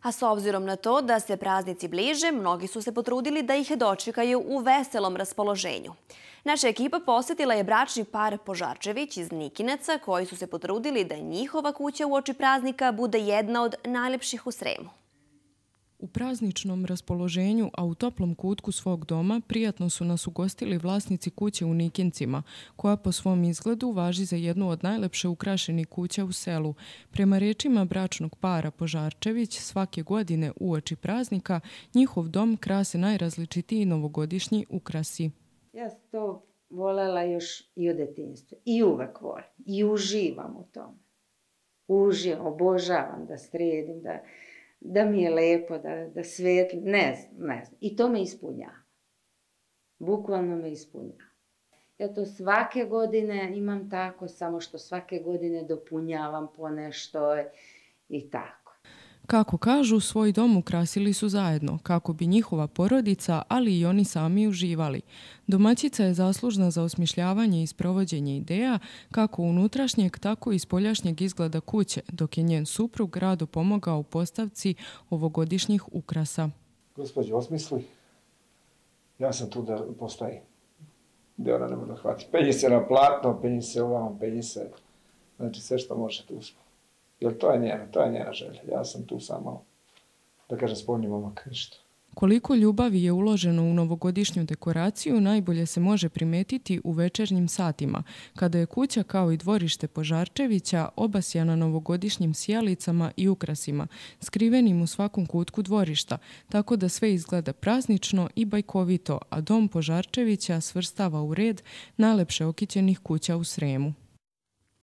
A s obzirom na to da se praznici bliže, mnogi su se potrudili da ih dočekaju u veselom raspoloženju. Naša ekipa posjetila je bračni par Požarčević iz Nikinaca koji su se potrudili da njihova kuća uoči praznika bude jedna od najlepših u Sremu. U prazničnom raspoloženju, a u toplom kutku svog doma, prijatno su nas ugostili vlasnici kuće u Nikincima, koja po svom izgledu važi za jednu od najlepše ukrašenih kuća u selu. Prema rečima bračnog para Požarčević, svake godine uoči praznika njihov dom krase najrazličitiji novogodišnji ukrasi. Ja sam to voljela još i od detinjstva. I uvek volim. I uživam u tome. Uživam, obožavam da sredim, da mi je lepo, da svetlim, ne znam. I to me ispunjava. Bukvalno me ispunjava. Ja to svake godine imam tako, samo što svake godine dopunjavam ponešto i tako. Kako kažu, svoj dom ukrasili su zajedno, kako bi njihova porodica, ali i oni sami uživali. Domaćica je zaslužna za osmišljavanje i sprovođenje ideja, kako unutrašnjeg, tako i spoljašnjeg izgleda kuće, dok je njen suprug rado pomogao u postavci ovogodišnjih ukrasa. Gospođo, osmisli, ja sam tu da postavim. Gde ona ne može da hvati. Penji se na platno, penji se ovam, penji se, znači sve što može tu smo. Jer to je njena želja. Ja sam tu samo, da kažem, spoljni momak, ništa. Koliko ljubavi je uloženo u novogodišnju dekoraciju najbolje se može primetiti u večernjim satima, kada je kuća kao i dvorište Požarčevića obasjana novogodišnjim sjalicama i ukrasima, skrivenim u svakom kutku dvorišta, tako da sve izgleda praznično i bajkovito, a dom Požarčevića svrstava u red najlepše okićenih kuća u Sremu.